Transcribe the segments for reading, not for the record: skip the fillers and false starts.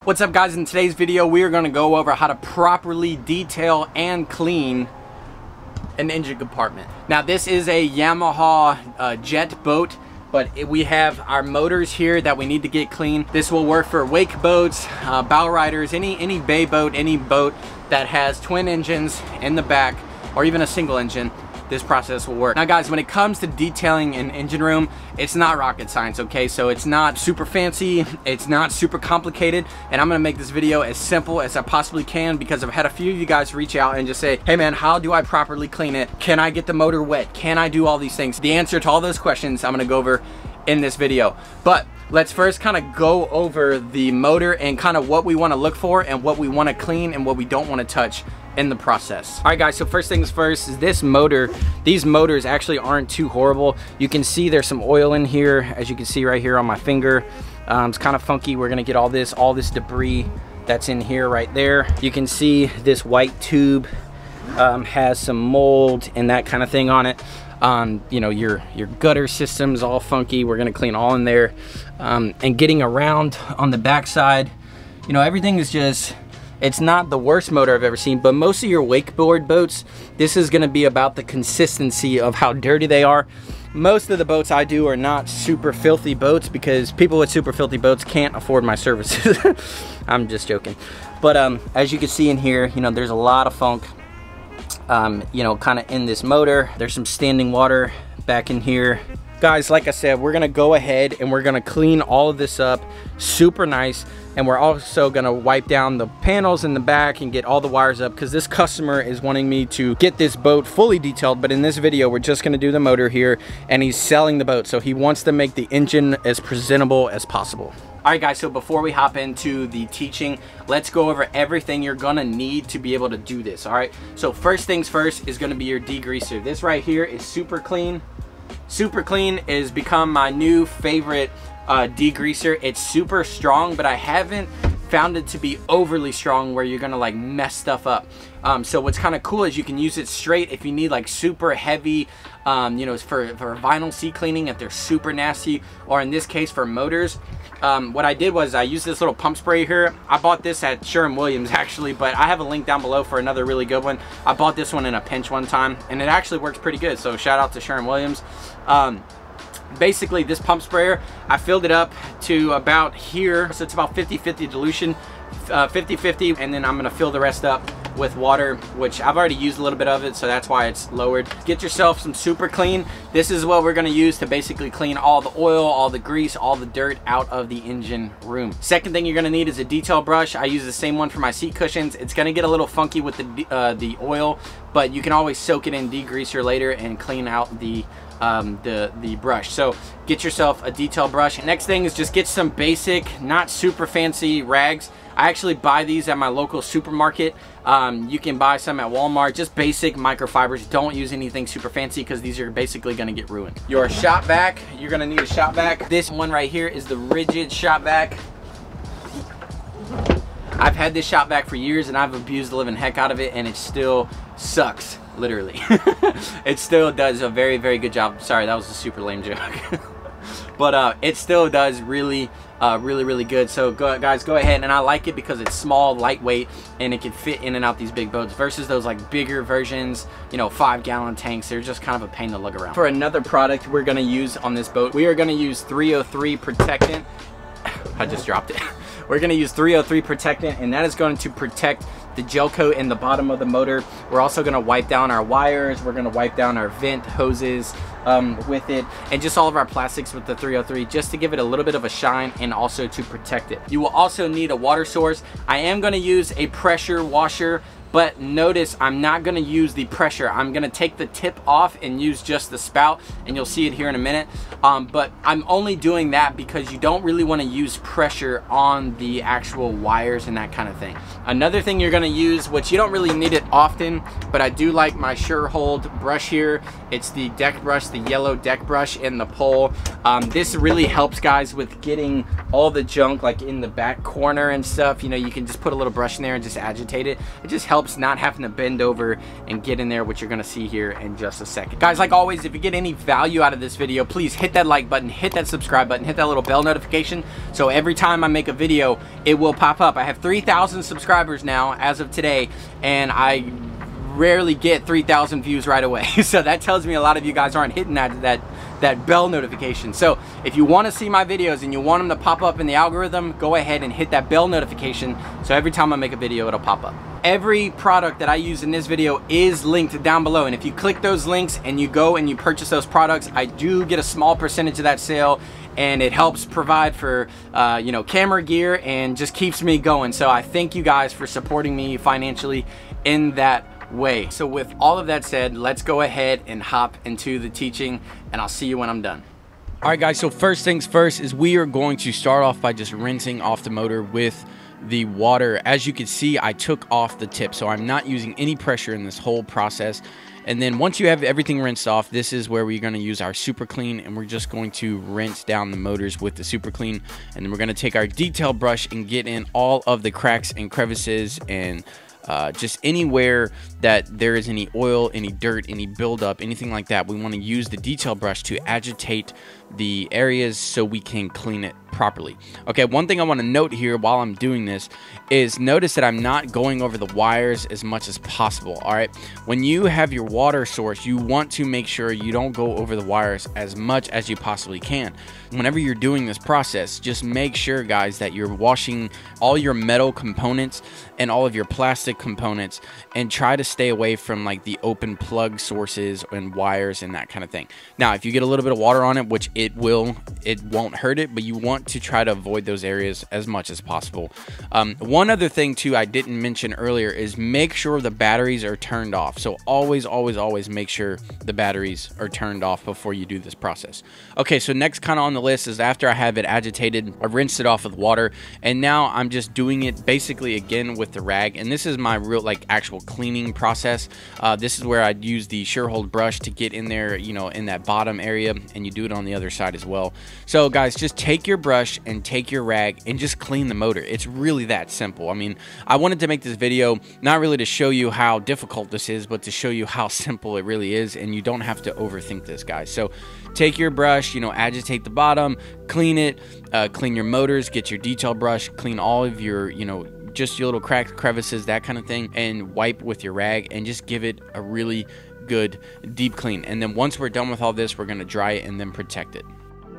What's up guys, in today's video we are going to go over how to properly detail and clean an engine compartment. Now this is a Yamaha jet boat, but we have our motors here that we need to get clean. This will work for wake boats, bow riders, any bay boat, any boat that has twin engines in the back or even a single engine. This process will work. Now guys, when it comes to detailing an engine room, it's not rocket science, okay? So it's not super fancy, it's not super complicated, and I'm gonna make this video as simple as I possibly can because I've had a few of you guys reach out and just say, hey man, how do I properly clean it? Can I get the motor wet? Can I do all these things? The answer to all those questions I'm gonna go over in this video. But let's first kind of go over the motor and kind of what we want to look for and what we want to clean and what we don't want to touch in the process. All right guys, so first things first is this motor. These motors actually aren't too horrible. You can see there's some oil in here, as you can see right here on my finger. It's kind of funky. We're gonna get all this debris that's in here right there. You can see this white tube has some mold and that kind of thing on it. You know, your gutter system's all funky. We're gonna clean all in there. And getting around on the backside, you know, everything is just, it's not the worst motor I've ever seen, but most of your wakeboard boats, this is gonna be about the consistency of how dirty they are. Most of the boats I do are not super filthy boats because people with super filthy boats can't afford my services. I'm just joking. But as you can see in here, you know, there's a lot of funk. You know, kind of in this motor. There's some standing water back in here. Guys, like I said, we're gonna go ahead and we're gonna clean all of this up super nice, and we're also gonna wipe down the panels in the back and get all the wires up because this customer is wanting me to get this boat fully detailed, but in this video we're just gonna do the motor here, and he's selling the boat, so he wants to make the engine as presentable as possible. All right guys, so before we hop into the teaching, let's go over everything you're gonna need to be able to do this. All right, so first things first is gonna be your degreaser. This right here is super clean. Super clean is become my new favorite degreaser. It's super strong, but I haven't found it to be overly strong where you're gonna like mess stuff up. So what's kind of cool is you can use it straight if you need like super heavy, you know, for vinyl seat cleaning if they're super nasty, or in this case for motors. What I did was I used this little pump spray here. I bought this at Sherwin-Williams actually, but I have a link down below for another really good one. I bought this one in a pinch one time and it actually works pretty good, so shout out to Sherwin-Williams. Basically this pump sprayer, I filled it up to about here, so it's about 50-50 dilution, 50-50, and then I'm gonna fill the rest up with water, which I've already used a little bit of it, so that's why it's lowered. Get yourself some super clean. This is what we're gonna use to basically clean all the oil, all the grease, all the dirt out of the engine room. Second thing you're gonna need is a detail brush. I use the same one for my seat cushions. It's gonna get a little funky with the oil, but you can always soak it in degreaser later and clean out the brush. So get yourself a detail brush. Next thing is just get some basic, not super fancy rags. I actually buy these at my local supermarket. You can buy some at Walmart, just basic microfibers. Don't use anything super fancy because these are basically gonna get ruined. Your shop vac, you're gonna need a shop vac. This one right here is the rigid shop vac. I've had this shop vac for years and I've abused the living heck out of it and it still sucks, literally. It still does a very, very good job. Sorry, that was a super lame joke. But it still does really good. So guys, go ahead, and I like it because it's small, lightweight, and it can fit in and out these big boats versus those like bigger versions, you know, 5-gallon tanks. They're just kind of a pain to lug around. For another product we're gonna use on this boat, we are gonna use 303 protectant. I just dropped it. We're gonna use 303 protectant, and that is going to protect the gel coat in the bottom of the motor. We're also gonna wipe down our wires. We're gonna wipe down our vent hoses with it, and just all of our plastics with the 303, just to give it a little bit of a shine and also to protect it. You will also need a water source. I am gonna use a pressure washer, but notice I'm not gonna use the pressure. I'm gonna take the tip off and use just the spout, and you'll see it here in a minute. But I'm only doing that because you don't really wanna use pressure on the actual wires and that kind of thing. Another thing you're gonna use, which you don't really need it often, but I do like my Sure Hold brush here. It's the deck brush, the yellow deck brush in the pole. This really helps guys with getting all the junk like in the back corner and stuff. You know, you can just put a little brush in there and just agitate it. It just helps helps not having to bend over and get in there, which you're gonna see here in just a second. Guys, like always, if you get any value out of this video, please hit that like button, hit that subscribe button, hit that little bell notification, so every time I make a video, it will pop up. I have 3,000 subscribers now as of today, and I rarely get 3,000 views right away. So that tells me a lot of you guys aren't hitting that bell notification. So if you want to see my videos and you want them to pop up in the algorithm, go ahead and hit that bell notification, so every time I make a video, it'll pop up. Every product that I use in this video is linked down below, and if you click those links and you go and you purchase those products, I do get a small percentage of that sale, and it helps provide for you know, camera gear and just keeps me going. So I thank you guys for supporting me financially in that way. So with all of that said, let's go ahead and hop into the teaching, and I'll see you when I'm done. All right guys, so first things first is we are going to start off by just rinsing off the motor with the water. As you can see, I took off the tip, so I'm not using any pressure in this whole process. And then once you have everything rinsed off, this is where we're going to use our super clean, and we're just going to rinse down the motors with the super clean. And then we're going to take our detail brush and get in all of the cracks and crevices and just anywhere that there is any oil, any dirt, any buildup, anything like that. We want to use the detail brush to agitate the areas so we can clean it properly. Okay, one thing I want to note here while I'm doing this is notice that I'm not going over the wires as much as possible. All right, when you have your water source, you want to make sure you don't go over the wires as much as you possibly can. Whenever you're doing this process, just make sure, guys, that you're washing all your metal components and all of your plastic components, and try to stay away from like the open plug sources and wires and that kind of thing. Now, if you get a little bit of water on it, which it won't hurt it, but you want to try to avoid those areas as much as possible. One other thing too I didn't mention earlier is make sure the batteries are turned off. So always make sure the batteries are turned off before you do this process. Okay, so next kind of on the list is after I have it agitated, I rinsed it off with water, and now I'm just doing it basically again with the rag. And this is my real like actual cleaning process. This is where I'd use the Surehold brush to get in there, you know, in that bottom area, and you do it on the other side as well. So guys, just take your brush and take your rag and just clean the motor. It's really that simple. I mean, I wanted to make this video not really to show you how difficult this is, but to show you how simple it really is, and you don't have to overthink this, guys. So take your brush, you know, agitate the bottom, clean it, clean your motors, get your detail brush, clean all of your, you know, just your little cracks, crevices, that kind of thing, and wipe with your rag and just give it a really good deep clean. And then once we're done with all this, we're going to dry it and then protect it.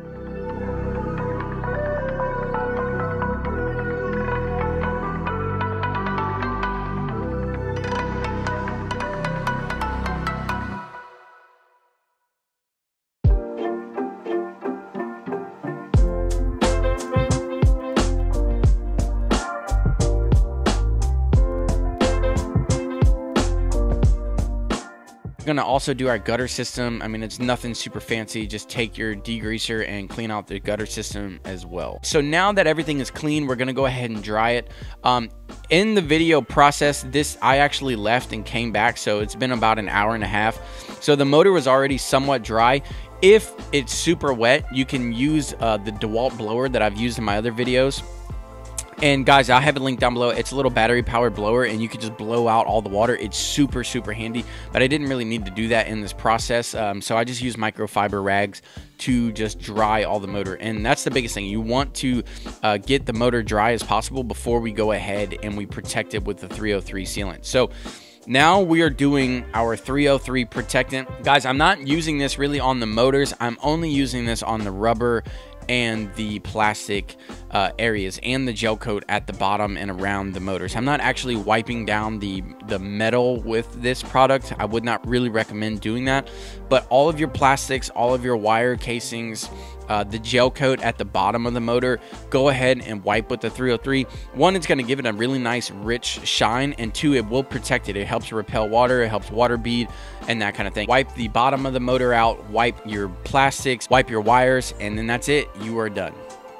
We're gonna also do our gutter system. I mean, it's nothing super fancy. Just take your degreaser and clean out the gutter system as well. So now that everything is clean, we're gonna go ahead and dry it. In the video process, this I actually left and came back, so it's been about an hour and a half. So the motor was already somewhat dry. If it's super wet, you can use the DeWalt blower that I've used in my other videos. And guys, I have it linked down below. It's a little battery powered blower, and you can just blow out all the water. It's super handy, but I didn't really need to do that in this process. So I just use microfiber rags to just dry all the motor. And that's the biggest thing. You want to get the motor dry as possible before we go ahead and we protect it with the 303 sealant. So now we are doing our 303 protectant. Guys, I'm not using this really on the motors. I'm only using this on the rubber and the plastic areas and the gel coat at the bottom and around the motors. I'm not actually wiping down the metal with this product. I would not really recommend doing that, but all of your plastics, all of your wire casings, the gel coat at the bottom of the motor, go ahead and wipe with the 303. One, it's going to give it a really nice rich shine, and two, it will protect it. It helps repel water, it helps water bead and that kind of thing. Wipe the bottom of the motor out, wipe your plastics, wipe your wires, and then that's it. You are done.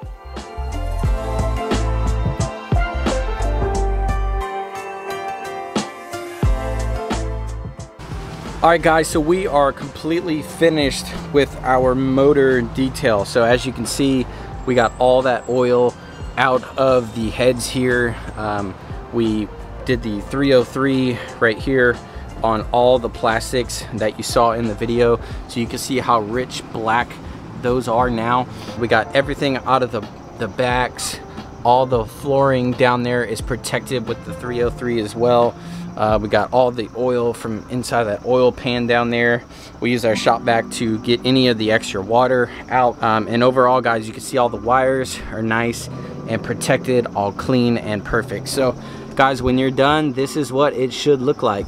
All right guys, so we are completely finished with our motor detail. So as you can see, we got all that oil out of the heads here. We did the 303 right here on all the plastics that you saw in the video, so you can see how rich black those are now. We got everything out of the backs. All the flooring down there is protected with the 303 as well. We got all the oil from inside that oil pan down there. We use our shop vac to get any of the extra water out. And overall, guys, you can see all the wires are nice and protected, all clean and perfect. So guys, when you're done, this is what it should look like.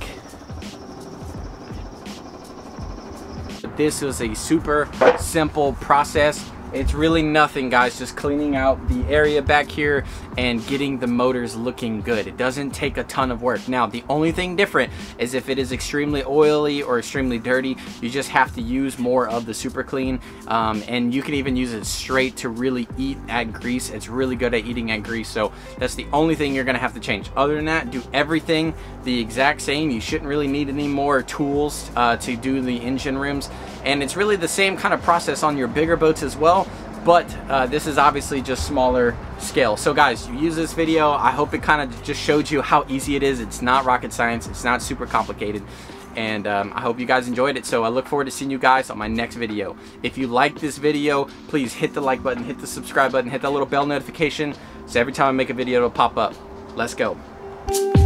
This was a super simple process. It's really nothing, guys, just cleaning out the area back here and getting the motors looking good. It doesn't take a ton of work. Now, the only thing different is if it is extremely oily or extremely dirty, you just have to use more of the super clean, and you can even use it straight to really eat at grease. It's really good at eating at grease, so that's the only thing you're gonna have to change. Other than that, do everything the exact same. You shouldn't really need any more tools to do the engine rooms, and it's really the same kind of process on your bigger boats as well, but this is obviously just smaller scale. So guys, you use this video, I hope it kind of just showed you how easy it is. It's not rocket science, it's not super complicated, and I hope you guys enjoyed it. So I look forward to seeing you guys on my next video. If you like this video, please hit the like button, hit the subscribe button, hit that little bell notification, so every time I make a video it'll pop up. Let's go.